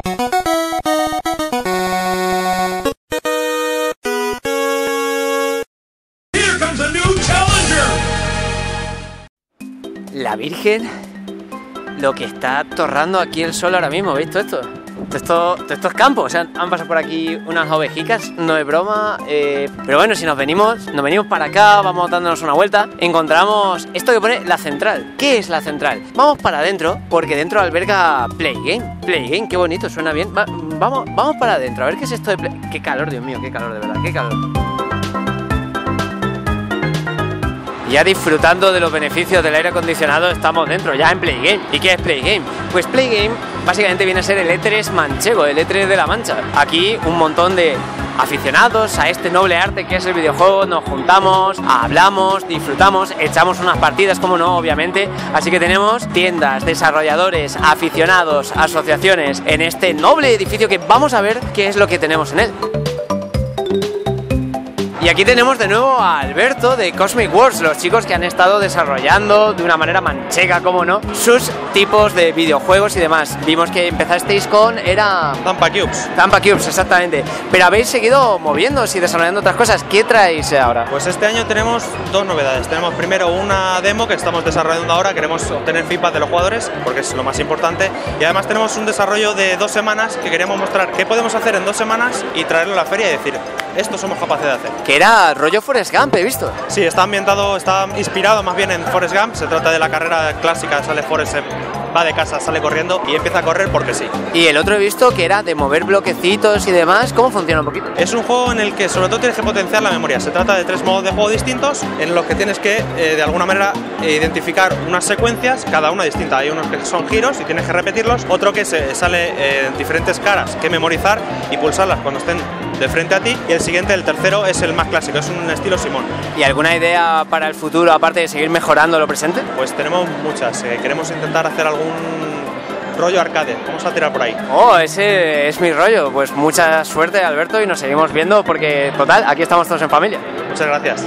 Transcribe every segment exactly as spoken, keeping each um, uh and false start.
La Virgen, lo que está torrando aquí el sol ahora mismo, ¿veis todo esto? Todo esto, estos campos, o sea, han pasado por aquí unas ovejicas, no es broma, eh, pero bueno, si nos venimos, nos venimos para acá, vamos dándonos una vuelta, encontramos esto que pone la central. ¿Qué es la central? Vamos para adentro, porque dentro alberga Play Game, Play Game, qué bonito, suena bien. Va, vamos, vamos para adentro, a ver qué es esto de Play... Qué calor, Dios mío, qué calor, de verdad, qué calor. Ya disfrutando de los beneficios del aire acondicionado, estamos dentro, ya en Play Game. ¿Y qué es Play Game? Pues Play Game básicamente viene a ser el E tres manchego, el E tres de la Mancha. Aquí un montón de aficionados a este noble arte que es el videojuego, nos juntamos, hablamos, disfrutamos, echamos unas partidas, como no, obviamente. Así que tenemos tiendas, desarrolladores, aficionados, asociaciones en este noble edificio que vamos a ver qué es lo que tenemos en él. Y aquí tenemos de nuevo a Alberto de Cosmic Wars, los chicos que han estado desarrollando de una manera manchega, como no, sus tipos de videojuegos y demás. Vimos que empezasteis con, era... Zampa Cubes. Zampa Cubes, exactamente. Pero habéis seguido moviéndose y desarrollando otras cosas. ¿Qué traéis ahora? Pues este año tenemos dos novedades. Tenemos primero una demo que estamos desarrollando ahora, queremos obtener feedback de los jugadores, porque es lo más importante. Y además tenemos un desarrollo de dos semanas que queremos mostrar qué podemos hacer en dos semanas y traerlo a la feria y decir, esto somos capaces de hacer. Que era rollo Forrest Gump, he visto. Sí, está ambientado, está inspirado más bien en Forrest Gump. Se trata de la carrera clásica, sale Forrest, va de casa, sale corriendo y empieza a correr porque sí. Y el otro he visto que era de mover bloquecitos y demás. ¿Cómo funciona un poquito? Es un juego en el que sobre todo tienes que potenciar la memoria. Se trata de tres modos de juego distintos en los que tienes que, eh, de alguna manera, eh, identificar unas secuencias, cada una distinta. Hay unos que son giros y tienes que repetirlos, otro que se sale eh, diferentes caras que memorizar y pulsarlas cuando estén de frente a ti, y el siguiente, el tercero, es el más clásico, es un estilo Simón. ¿Y alguna idea para el futuro, aparte de seguir mejorando lo presente? Pues tenemos muchas, eh, queremos intentar hacer algún rollo arcade, vamos a tirar por ahí. Oh, ese es mi rollo, pues mucha suerte, Alberto, y nos seguimos viendo porque, total, aquí estamos todos en familia. Muchas gracias.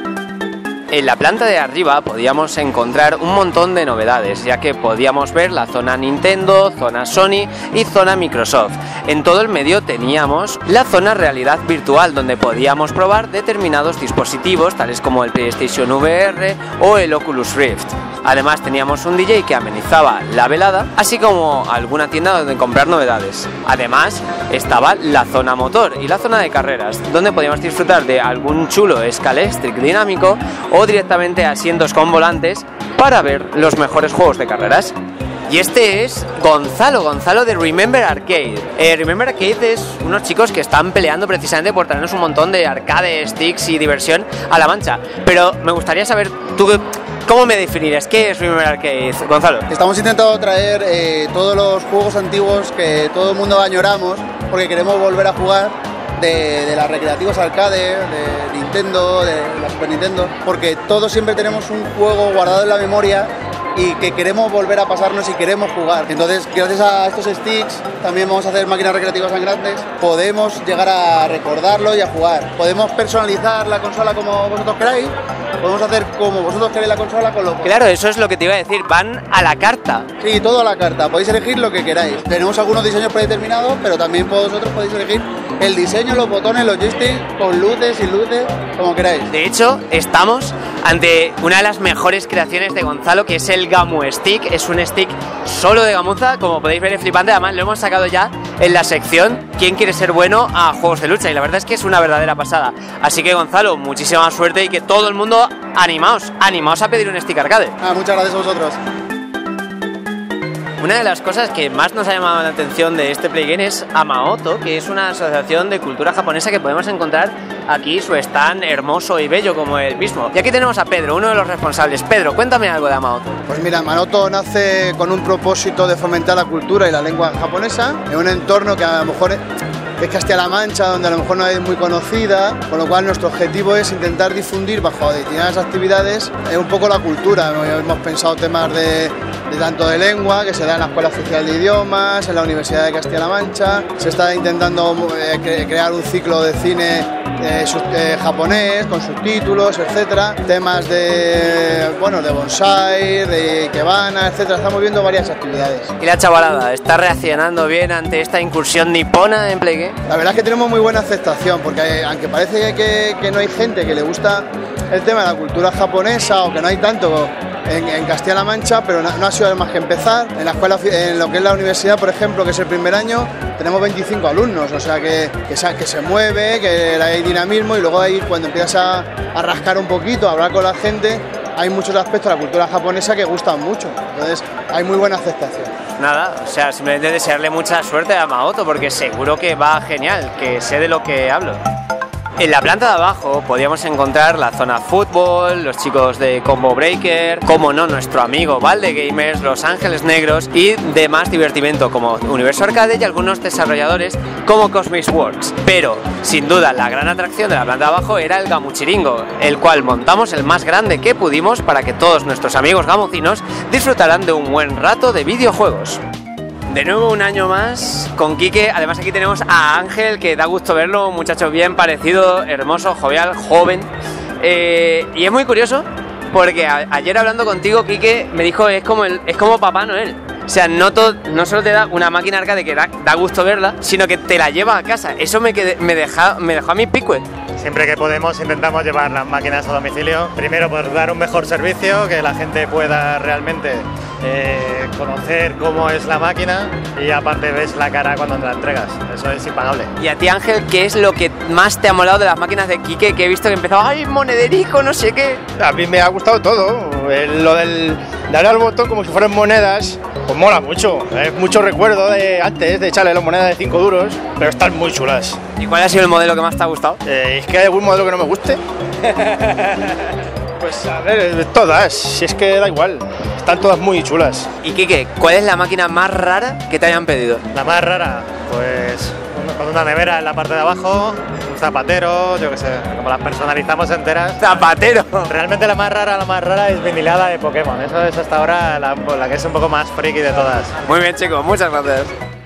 En la planta de arriba podíamos encontrar un montón de novedades, ya que podíamos ver la zona Nintendo, zona Sony y zona Microsoft. En todo el medio teníamos la zona realidad virtual, donde podíamos probar determinados dispositivos, tales como el PlayStation V R o el Oculus Rift. Además teníamos un D J que amenizaba la velada, así como alguna tienda donde comprar novedades. Además estaba la zona motor y la zona de carreras, donde podíamos disfrutar de algún chulo Scalextric dinámico o directamente asientos con volantes para ver los mejores juegos de carreras. Y este es Gonzalo, Gonzalo de Remember Arcade. Eh, Remember Arcade es unos chicos que están peleando precisamente por traernos un montón de arcade, sticks y diversión a La Mancha. Pero me gustaría saber, tú, ¿cómo me definirías? ¿Qué es Remember Arcade, Gonzalo? Estamos intentando traer eh, todos los juegos antiguos que todo el mundo añoramos, porque queremos volver a jugar de, de las recreativas arcade, de Nintendo, de la Super Nintendo, porque todos siempre tenemos un juego guardado en la memoria y que queremos volver a pasarnos y queremos jugar. Entonces, gracias a estos sticks, también vamos a hacer máquinas recreativas tan grandes, podemos llegar a recordarlo y a jugar. Podemos personalizar la consola como vosotros queráis, podemos hacer como vosotros queréis la consola con los... Claro, eso es lo que te iba a decir, van a la carta. Sí, todo a la carta, podéis elegir lo que queráis. Tenemos algunos diseños predeterminados, pero también vosotros podéis elegir el diseño, los botones, los joysticks, con luces, sin luces, como queráis. De hecho, estamos ante una de las mejores creaciones de Gonzalo, que es el Gamu Stick. Es un stick solo de gamuza, como podéis ver, es flipante. Además lo hemos sacado ya en la sección ¿Quién quiere ser bueno a juegos de lucha? Y la verdad es que es una verdadera pasada. Así que, Gonzalo, muchísima suerte y que todo el mundo animaos, animaos a pedir un stick arcade. Ah, muchas gracias a vosotros. Una de las cosas que más nos ha llamado la atención de este Play Game es Amaoto, que es una asociación de cultura japonesa que podemos encontrar aquí, su stand hermoso y bello como el mismo. Y aquí tenemos a Pedro, uno de los responsables. Pedro, cuéntame algo de Amaoto. Pues mira, Amaoto nace con un propósito de fomentar la cultura y la lengua japonesa en un entorno que a lo mejor es Castilla-La Mancha, donde a lo mejor no es muy conocida, con lo cual nuestro objetivo es intentar difundir bajo determinadas actividades un poco la cultura. Hemos pensado temas de de tanto de lengua, que se da en la Escuela Oficial de Idiomas, en la Universidad de Castilla-La Mancha. Se está intentando eh, cre crear un ciclo de cine eh, eh, japonés, con subtítulos, etcétera. Temas de, bueno, de bonsai, de ikebana, etcétera. Estamos viendo varias actividades. ¿Y la chavalada está reaccionando bien ante esta incursión nipona en Play Game? La verdad es que tenemos muy buena aceptación, porque aunque parece que, que no hay gente que le gusta el tema de la cultura japonesa o que no hay tanto en, en Castilla-La Mancha, pero no, no ha sido más que empezar. En la escuela, en lo que es la universidad, por ejemplo, que es el primer año, tenemos veinticinco alumnos, o sea que, que, se, que se mueve, que hay dinamismo, y luego ahí cuando empiezas a, a rascar un poquito, a hablar con la gente, hay muchos aspectos de la cultura japonesa que gustan mucho, entonces hay muy buena aceptación. Nada, o sea, simplemente desearle mucha suerte a Maoto, porque seguro que va genial, que sé de lo que hablo. En la planta de abajo podíamos encontrar la zona fútbol, los chicos de Combo Breaker, como no, nuestro amigo Valde Gamers, Los Ángeles Negros y demás divertimento como Universo Arcade y algunos desarrolladores como Cosmic Works. Pero, sin duda, la gran atracción de la planta de abajo era el Gamuchiringo, el cual montamos el más grande que pudimos para que todos nuestros amigos gamucinos disfrutaran de un buen rato de videojuegos. De nuevo un año más con Quique. Además aquí tenemos a Ángel, que da gusto verlo, un muchacho bien parecido, hermoso, jovial, joven. Eh, y es muy curioso porque a, ayer hablando contigo, Quique me dijo es como, el, es como Papá Noel. O sea, no, todo, no solo te da una máquina arcade que da, da gusto verla, sino que te la lleva a casa. Eso me, quedé, me, deja, me dejó a mis picues. Siempre que podemos intentamos llevar las máquinas a domicilio, primero por dar un mejor servicio, que la gente pueda realmente eh, conocer cómo es la máquina, y aparte ves la cara cuando te la entregas, eso es impagable. Y a ti, Ángel, ¿qué es lo que más te ha molado de las máquinas de Quique? Que he visto que empezaba, ¡ay, monederico, no sé qué! A mí me ha gustado todo, el, lo del darle al botón como si fueran monedas, pues mola mucho, es mucho recuerdo de antes de echarle las monedas de cinco duros, pero están muy chulas. ¿Y cuál ha sido el modelo que más te ha gustado? Eh, ¿Es que hay algún modelo que no me guste? Pues a ver, todas, si es que da igual, están todas muy chulas. Y Quique, ¿cuál es la máquina más rara que te hayan pedido? La más rara, pues con una nevera en la parte de abajo, un zapatero, yo qué sé, como las personalizamos enteras. ¡Zapatero! Realmente la más rara, la más rara es vinilada de Pokémon, eso es hasta ahora la, la que es un poco más friki de todas. Muy bien, chicos, muchas gracias.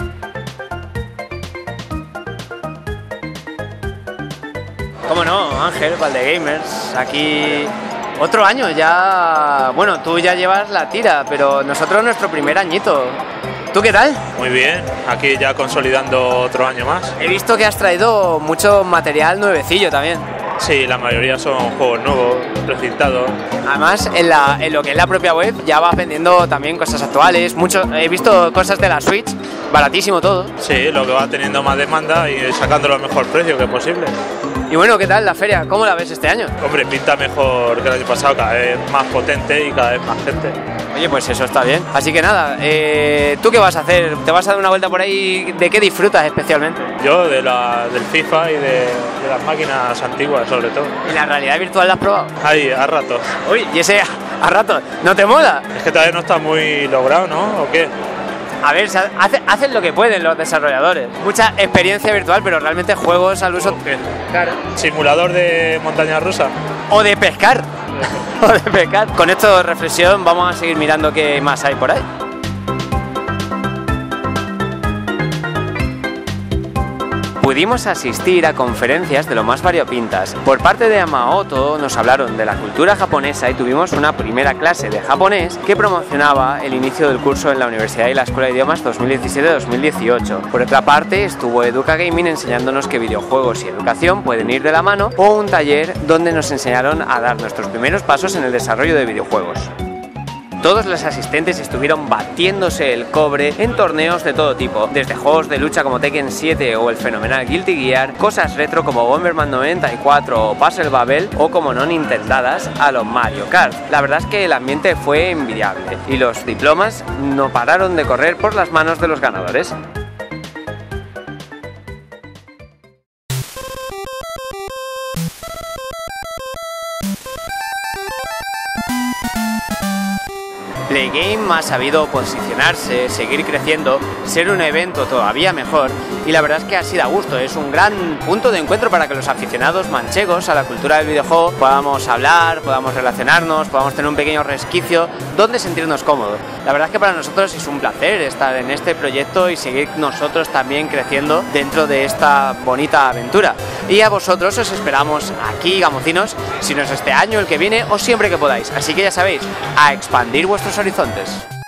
¿Cómo no, Ángel, Valde Gamers? Aquí otro año ya. Bueno, tú ya llevas la tira, pero nosotros nuestro primer añito. ¿Tú qué tal? Muy bien, aquí ya consolidando otro año más. He visto que has traído mucho material nuevecillo también. Sí, la mayoría son juegos nuevos, precintados. Además, en, la, en lo que es la propia web ya vas vendiendo también cosas actuales. Mucho, he visto cosas de la Switch, baratísimo todo. Sí, lo que va teniendo más demanda y sacándolo al mejor precio que posible. Y bueno, ¿qué tal la feria? ¿Cómo la ves este año? Hombre, pinta mejor que el año pasado, cada vez más potente y cada vez más gente. Oye, pues eso está bien. Así que nada, eh, ¿tú qué vas a hacer? ¿Te vas a dar una vuelta por ahí? ¿De qué disfrutas especialmente? Yo de la, del FIFA y de, de las máquinas antiguas, sobre todo. ¿Y la realidad virtual la has probado? Ahí, a ratos. Uy, y ese a ratos, ¿no te mola? Es que todavía no está muy logrado, ¿no? ¿O qué? A ver, hace, hacen lo que pueden los desarrolladores. Mucha experiencia virtual, pero realmente juegos al uso. Claro. Simulador de montaña rusa. O de pescar. o de pescar. Con esto de reflexión vamos a seguir mirando qué más hay por ahí. Pudimos asistir a conferencias de lo más variopintas. Por parte de Maoto nos hablaron de la cultura japonesa y tuvimos una primera clase de japonés que promocionaba el inicio del curso en la Universidad y la Escuela de Idiomas dos mil diecisiete dos mil dieciocho. Por otra parte estuvo Educa Gaming enseñándonos que videojuegos y educación pueden ir de la mano, o un taller donde nos enseñaron a dar nuestros primeros pasos en el desarrollo de videojuegos. Todos los asistentes estuvieron batiéndose el cobre en torneos de todo tipo, desde juegos de lucha como Tekken siete o el fenomenal Guilty Gear, cosas retro como Bomberman noventa y cuatro o Puzzle Bubble, o como no nintendadas a los Mario Kart. La verdad es que el ambiente fue envidiable y los diplomas no pararon de correr por las manos de los ganadores. Play Game ha sabido posicionarse, seguir creciendo, ser un evento todavía mejor y la verdad es que así da gusto, es un gran punto de encuentro para que los aficionados manchegos a la cultura del videojuego podamos hablar, podamos relacionarnos, podamos tener un pequeño resquicio donde sentirnos cómodos. La verdad es que para nosotros es un placer estar en este proyecto y seguir nosotros también creciendo dentro de esta bonita aventura. Y a vosotros os esperamos aquí, gamocinos, si no es este año, el que viene o siempre que podáis. Así que ya sabéis, a expandir vuestros horizontes.